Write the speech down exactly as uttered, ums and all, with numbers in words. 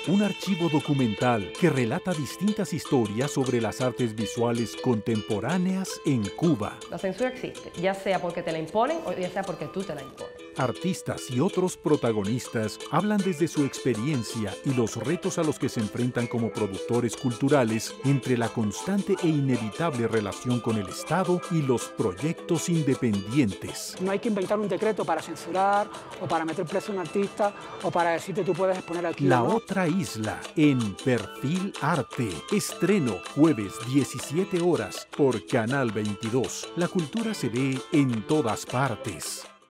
un archivo documental que relata distintas historias sobre las artes visuales contemporáneas en Cuba. La censura existe, ya sea porque te la imponen o ya sea porque tú te la impones. Artistas y otros protagonistas hablan desde su experiencia y los retos a los que se enfrentan como productores culturales entre la constante e inevitable relación con el Estado y los proyectos independientes. No hay que inventar un decreto para censurar o para meter preso a un artista o para decirte tú puedes exponer aquí. La ¿no? otra isla en Perfil Arte. Estreno jueves diecisiete horas por Canal veintidós. La cultura se ve en todas partes.